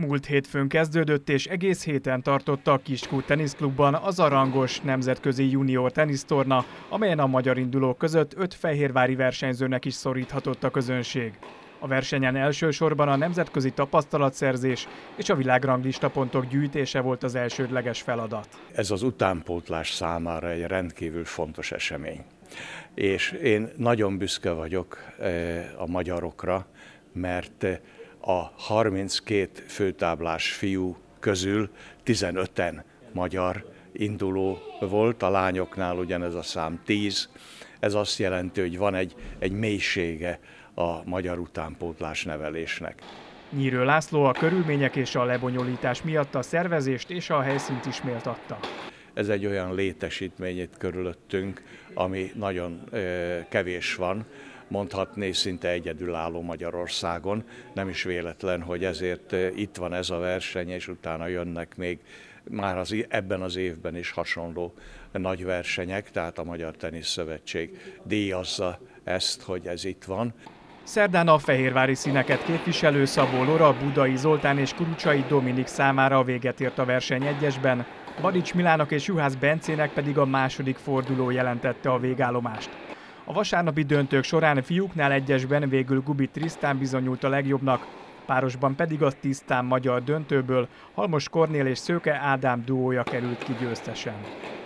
Múlt hétfőn kezdődött és egész héten tartotta a Kiskút teniszklubban az a rangos nemzetközi junior tenisztorna, amelyen a magyar indulók között 5 fehérvári versenyzőnek is szoríthatott a közönség. A versenyen elsősorban a nemzetközi tapasztalatszerzés és a világranglista pontok gyűjtése volt az elsődleges feladat. Ez az utánpótlás számára egy rendkívül fontos esemény. És én nagyon büszke vagyok a magyarokra, mert a 32 főtáblás fiú közül 15-en magyar induló volt, a lányoknál ugyanez a szám 10. Ez azt jelenti, hogy van egy mélysége a magyar utánpótlás nevelésnek. Nyírő László a körülmények és a lebonyolítás miatt a szervezést és a helyszínt is méltatta. Ez egy olyan létesítmény itt körülöttünk, ami nagyon kevés van, mondhatni szinte egyedülálló Magyarországon. Nem is véletlen, hogy ezért itt van ez a verseny, és utána jönnek még már ebben az évben is hasonló nagy versenyek, tehát a Magyar Teniszszövetség díjazza ezt, hogy ez itt van. Szerdán a fehérvári színeket képviselő Szabó Lora, Budai Zoltán és Kurucsai Dominik számára véget ért a verseny egyesben, Badics Milának és Juhász Bencének pedig a második forduló jelentette a végállomást. A vasárnapi döntők során fiúknál egyesben végül Gubi Trisztán bizonyult a legjobbnak, párosban pedig a tisztán magyar döntőből Halmos Kornél és Szőke Ádám duója került ki győztesen.